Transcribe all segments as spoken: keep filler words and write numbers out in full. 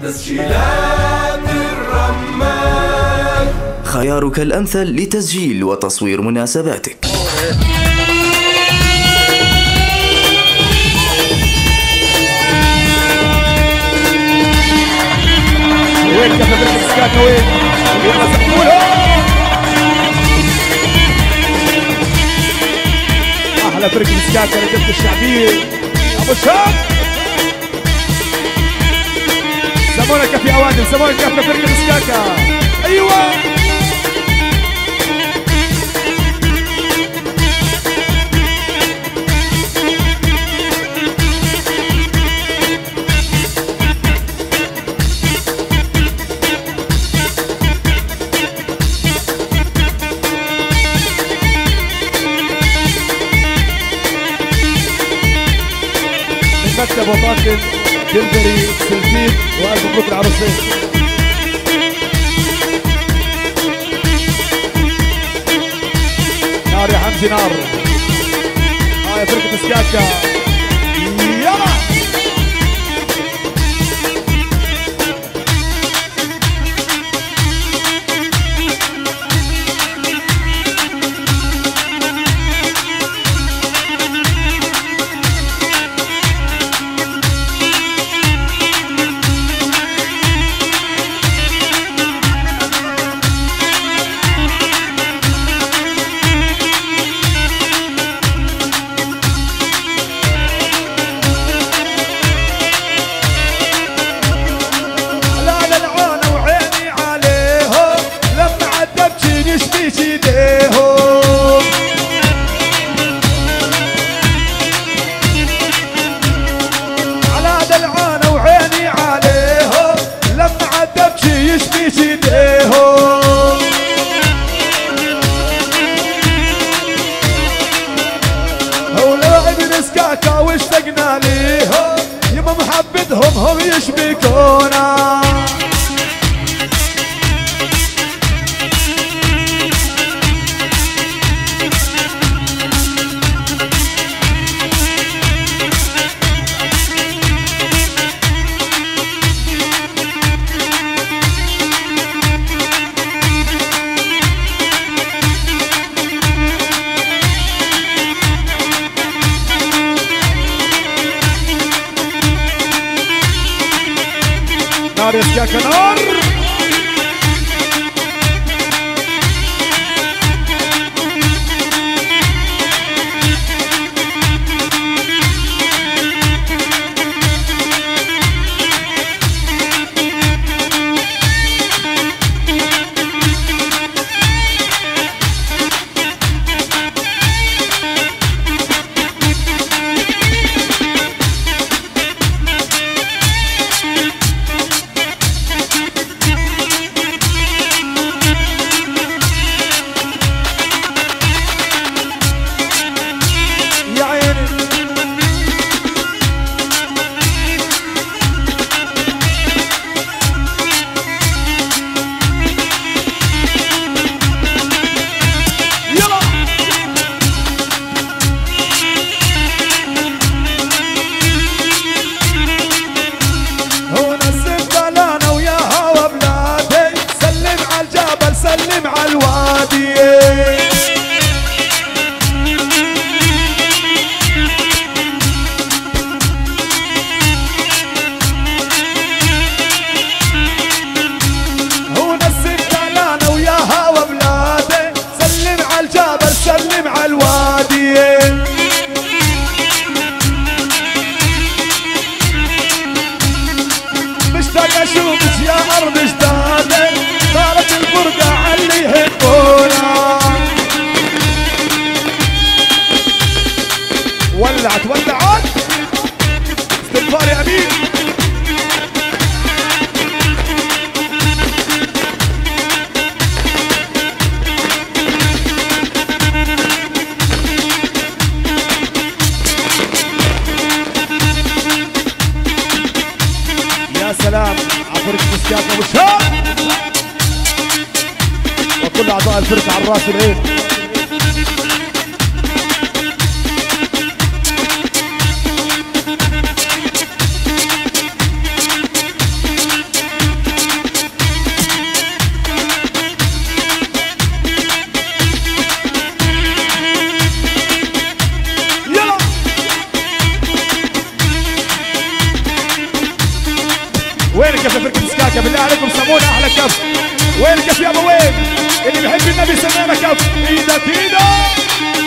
تسجيلات الرمان، خيارك الأمثل لتسجيل وتصوير مناسباتك. وين كيف فرقة السكاكة وين؟ يلا سقفولها! أحلى فرقة السكاكة للدفة الشعبية أبو شاب. سمونا كفي أوادم، سمونا كفي فرقة السكاكة. أيوة مكتب وطاقم دلبري سلفيد وألف مبروك العروسين. نار يا حمزي نار. اه يا فرقة سكاكة يلا. واشتقنا ليهم يما محبتهم هم يشبكونا. نار يا سكاكة نار. سلم على الوادي هنا السكة انا وياها وبلادي. سلم على الجبل سلم على الوادي. مشتاق اشوفك يا ارض جدادي. صارت الفرقة عاللي يحبونا. ولعت ولعت استغفار يا امين. يا سلام عفرك مسكات ابو شاب وكل اعضاء الفرقه على الراس والعين. وين كف فرقة سكاكا؟ بالله عليكم سمونا احلى كف. وين كف يابا؟ وين اللي بيحب النبي سمينا كف؟ ايدك ايدك.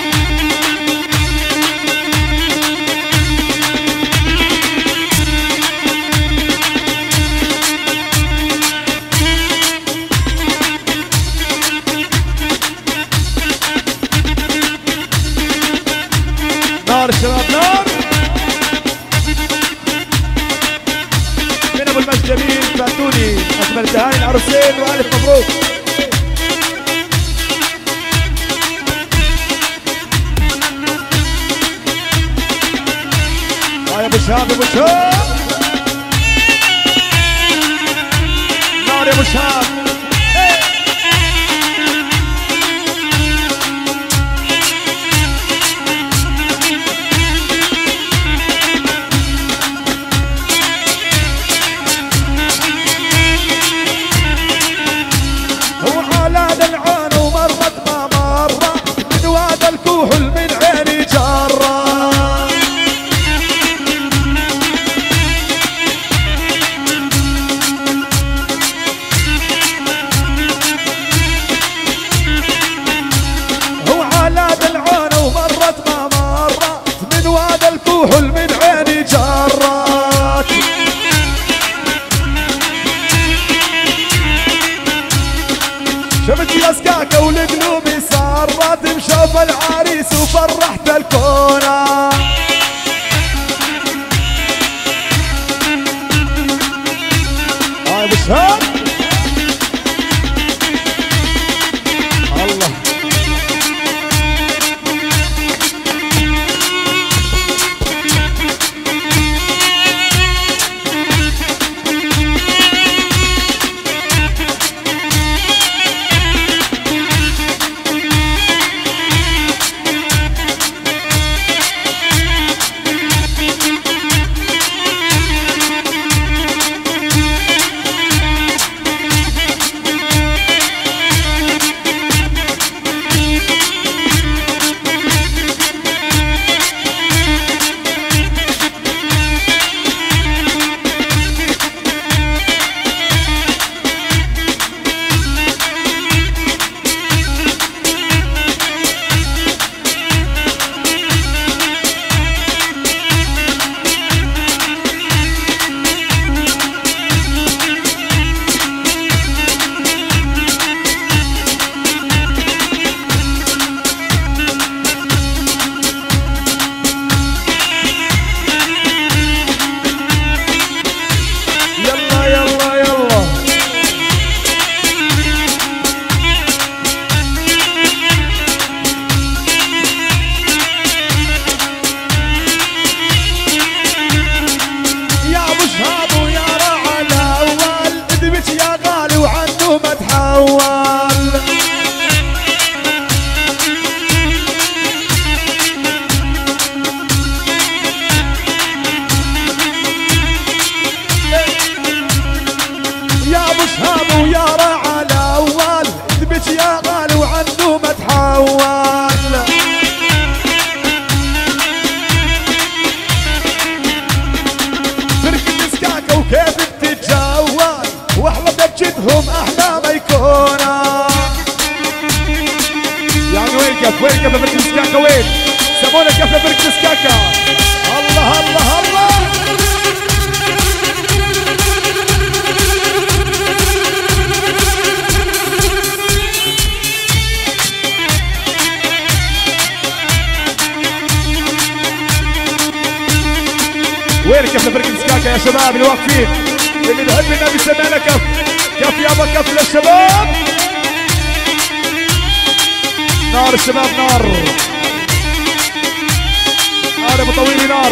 نار الشباب نار. من ابو المجد جميل فاتوني اجمل تهاني العروسين والف مبروك. يا ابو شهاب يا ابو شهاب نار يا ابو شهاب. شفت يا سكاكا والقلوب سارت مشوف العريس وفرحت الكونة. هاي ابو شهاب الله. هم احلى ما يكونا. يعني وين كف وين كف فرقة سكاكا؟ وين سمونا كف فرقة سكاكا؟ الله الله الله. وين كف فرقة سكاكا يا شباب اللي واقفين؟ اللي بيحب النبي سمعنا كف كف يابا كف للشباب. نار الشباب نار نار يا ابو طويلي نار.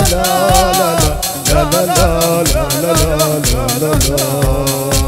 لا لا لا لا لا لا لا لا.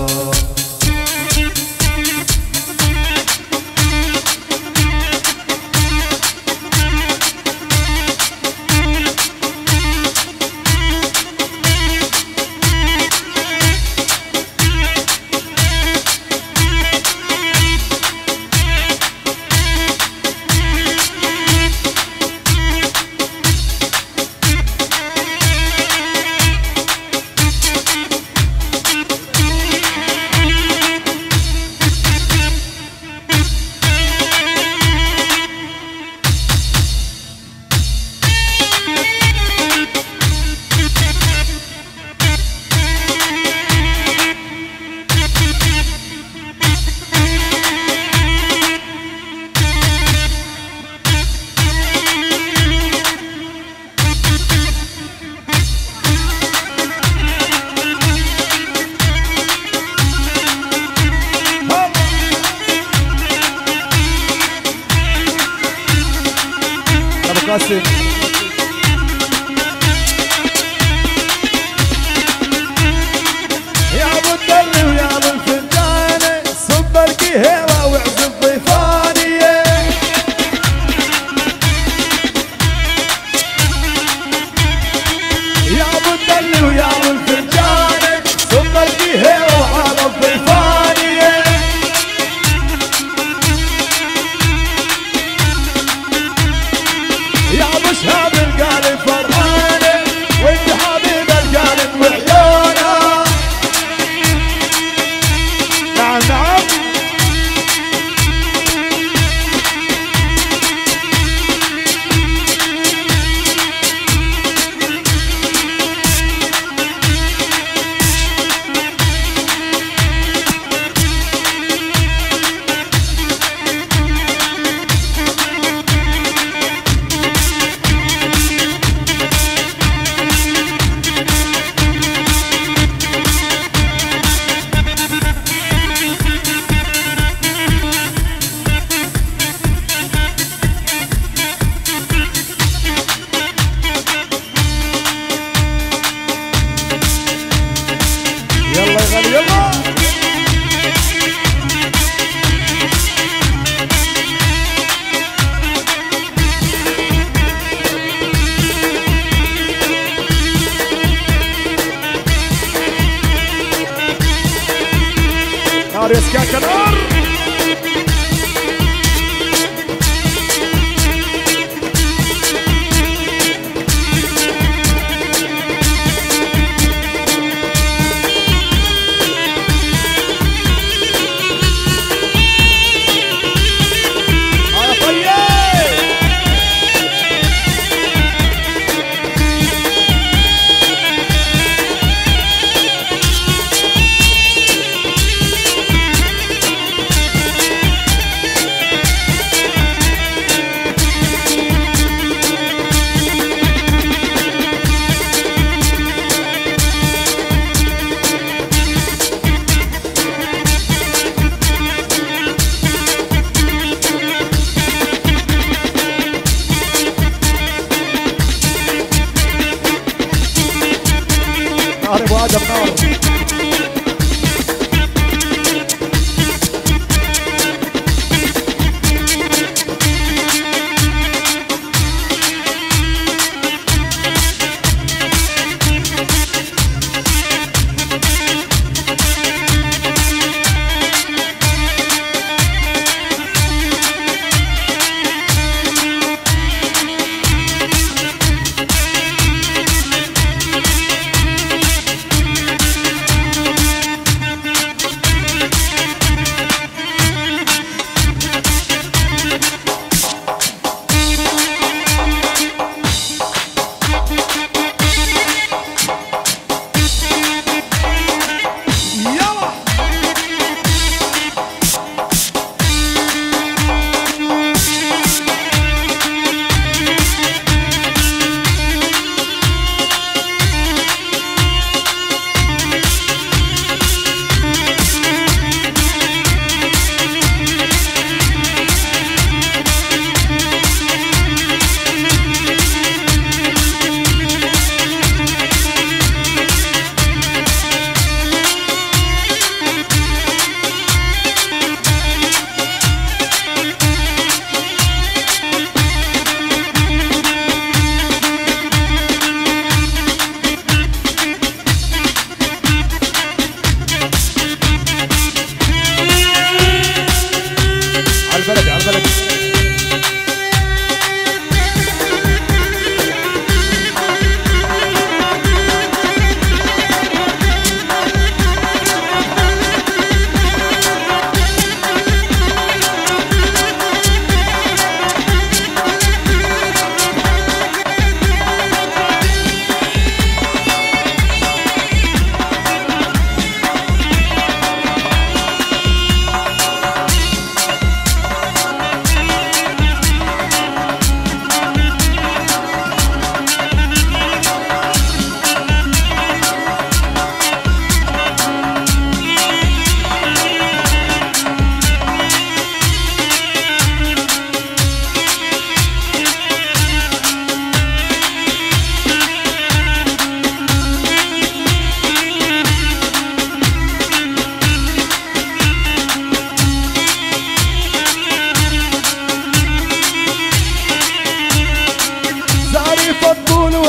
قاسم يا ابو الدر ويا ابو الفنجان صب القهوه واعزف ضيفانيه يا ابو الدر ويا ابو الفنجان صب القهوه وعلى الضيفانيه يا ابو شهاب القالب فرحانه وانت حبيب القالب وعيونه. نعم نعم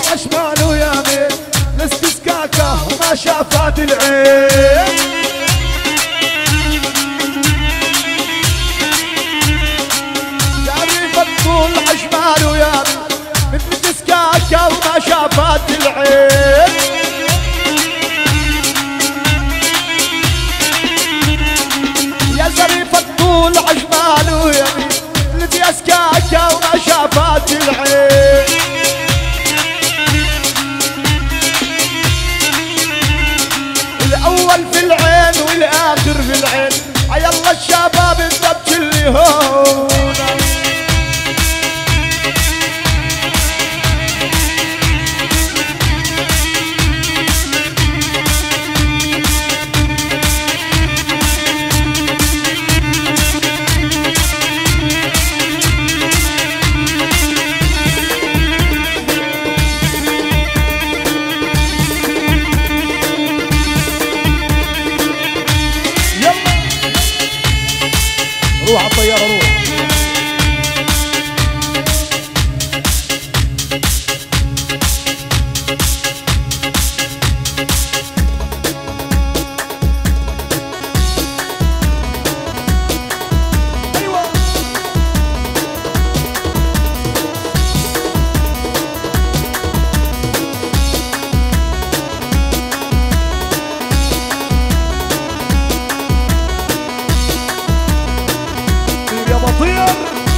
شمال ويمين الاستسكاكة وما شافت العين. تعريف الطول شمال ويمين مثل الاستسكاكة وما شافت العين. يا زريف الطول شمال ويمين مثل الاستسكاكة وما شافت العين. الأول في العين والآخر في العين، عيالله الشباب انت بكل هونا. روح على الطيارة روح. أيوة يا بطير.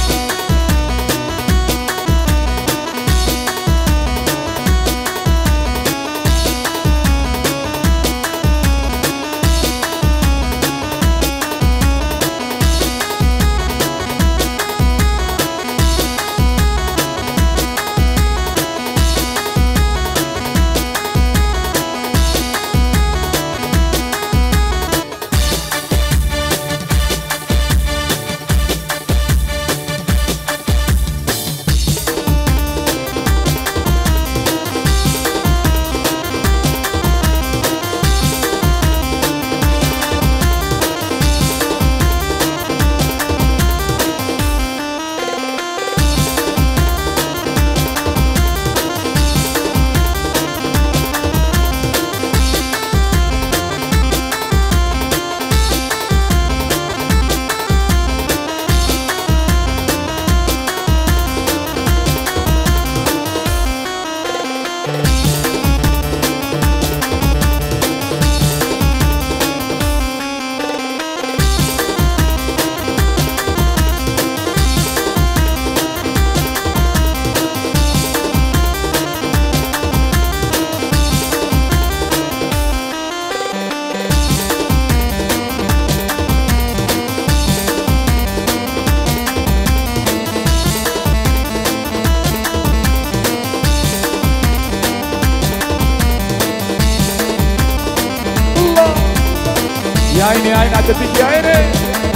يا عيني يا عيني عدتك يا عيني.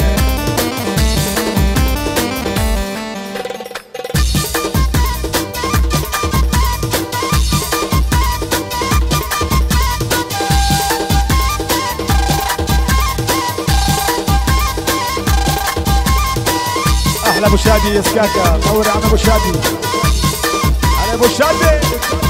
احلى ابو شادي يا سكاكا، نور يا عم ابو شادي. على ابو شادي.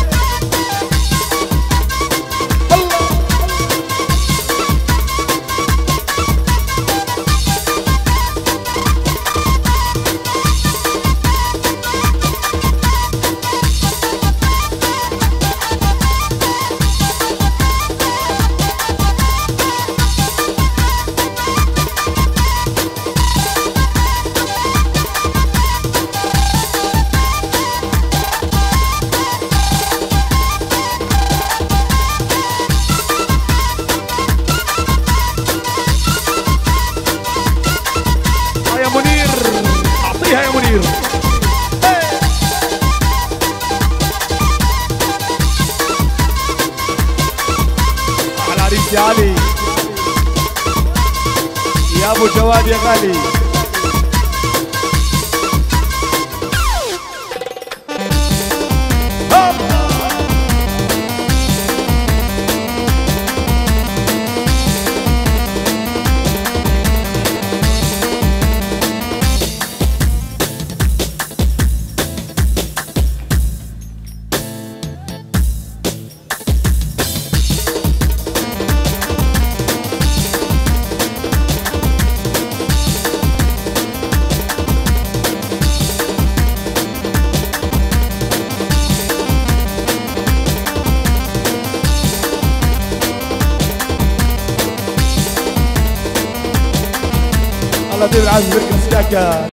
يا علي يا ابو جواد يا غالي. الله يطيب العز بركة سكاكة.